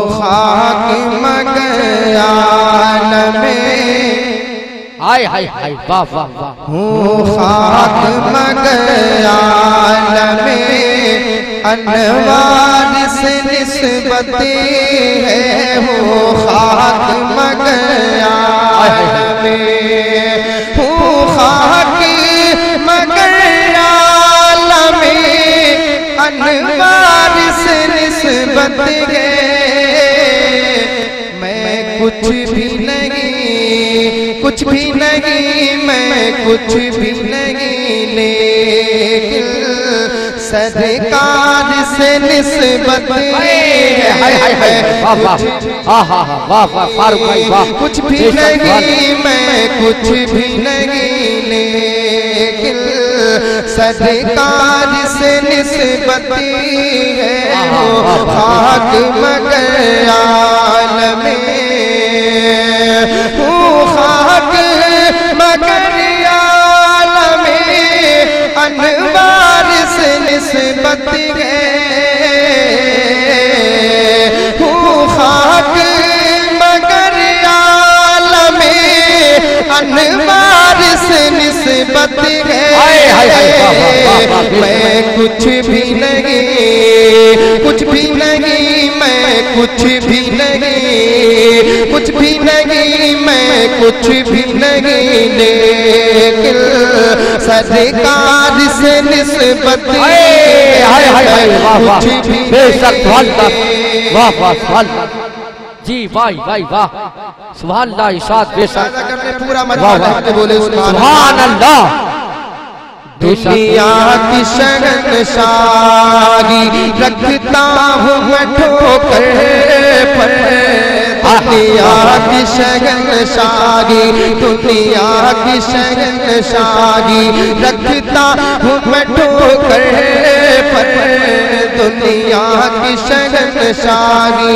खाक मगयान में, हाय हाय हाय, वाह वाह वाह। हूँ खाक मगयान में, अनवार से निस्बती है। हूँ खाक मगयान में, हूँ खाक मगयान में, अनवार से निस्बत है। मैं कुछ भी नहीं, कुछ भी नहीं, मैं कुछ भी नहीं, लेकिन सरकार से निस्बत है। हाय हाय हाय, वाह वाह, हाँ हाँ हाँ, वाह वाह फारूक भाई वाह। कुछ भी नहीं, मैं कुछ भी नहीं, लेकिन सरकार से निस्बत है। हो खाक मगयान में, हो खाक मगयान में, अनवार से निस्बत है। हो खाक मगयान में, अनवार से निस्बत है। मैं कुछ भी नहीं, कुछ भी नहीं, मैं कुछ भी नहीं, कुछ भी नहीं, मैं कुछ भी नहीं, लेकिन सरकार से निस्बत है। कुछ भी बेशक, वाह वाह वाह जी, वाह भाई वाह, सुभान अल्लाह, इशाद बेशक, पूरा मजा बोले सुभान अल्लाह। दुनिया की शहंशाही रखता हूँ मैं ठोकर पर, दुनिया की शहंशाही, दुनिया की शहंशाही रखता हूँ मैं ठोकर पर, दुनिया की शहंशाही,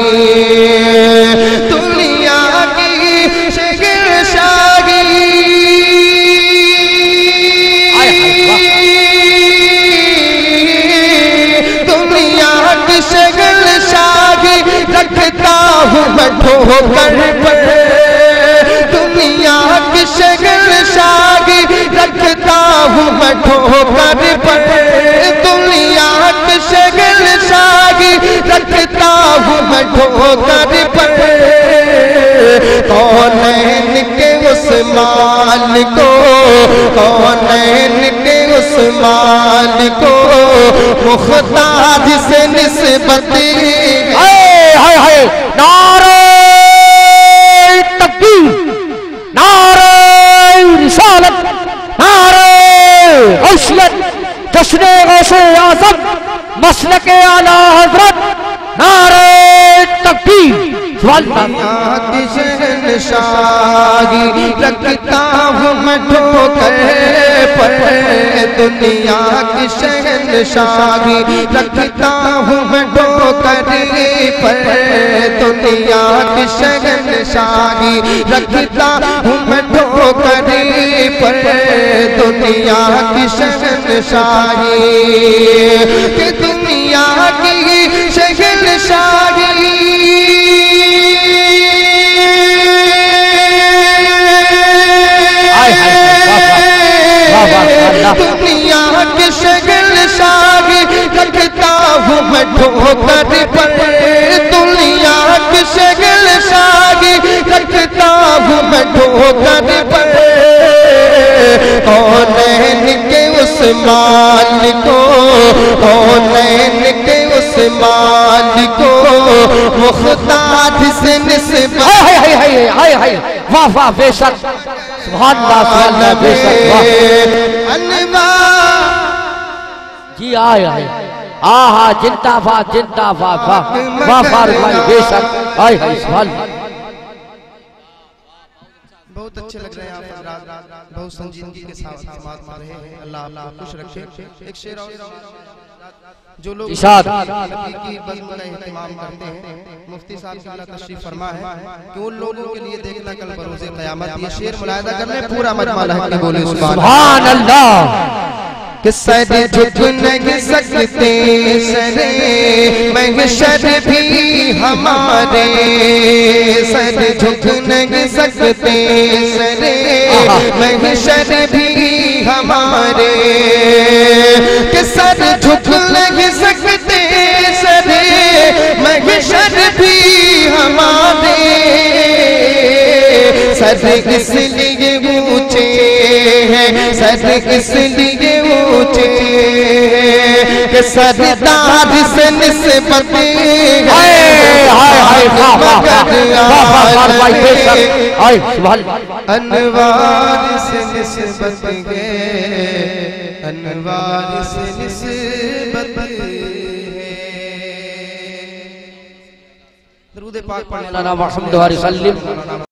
दुनिया की शहंशाही, शहंशाही रखता हूँ मैं ठोकर पर, दुनिया की शहंशाही रखता हूँ मैं ठोकर पर, दुनिया की शहंशाही रखता हूँ मैं ठोकर पर। कौनैन के उस माल को, कौनैन के उस माल को, मुख्तार से निस्बत है। हाय हाय, नारे तकबीर, नारे रिसालत, नारे गौसियत, जश्न गौसे आज़म, मसलक आला हज़रत, नारे तकबीर। दुनिया की शहंशाही रखता हूँ मैं ठोकर पर, दुनिया की शहंशाही रखता हूँ मैं ठोकर पर, दुनिया की शहंशाही रखता हूँ मैं ठोकर पर, दुनिया की शहंशाही, कि दुनिया की शहंशाही, दुनिया के शहंशाही रखता हूँ मैं ठोकर पर, दुनिया के शहंशाही रखता हूँ मैं ठोकर पर। कौनैन के उस माल को, कौनैन के उस माल को, मुख्तार से निस्बत। हाय हाय, वाह वाह बेशक, सुभान अल्लाह, बेशक जी। आए आए, आहा, जिंदाबाद जिंदाबाद, वाह वाह फारूक भाई बेशक, आए हाय, सुभान। बहुत अच्छे लग रहे हैं आप हज़रात, बहुत संजीदगी के साथ समाज में रहे हैं। अल्लाह आपको खुश रखे। एक शेर और जो लोग इशाद की बज़्म का एहतमाम करते हैं, मुफ्ती साहब की अल्लाह तशरीफ फरमा है कि उन लोगों के लिए देखना कल बरोज़े क़यामत। ये शेर मुलाहिज़ा करने पूरा मजमा लहके बोले सुभान अल्लाह। कि सर झुक नहीं सकते सरे महशर भी हमारे, सर झुक नहीं सकते सरे महशर भी हमारे, कि सर झुक नहीं सकते सरे महशर भी हमारे, सर इसलिए ऊंचे हैं, सर इसलिए ऊंचे कि सरदार से निस्बत अनवार से निस्बत है, अनवार से निस्बत है। दरूद पाक पढ़ने वाला मोहम्मद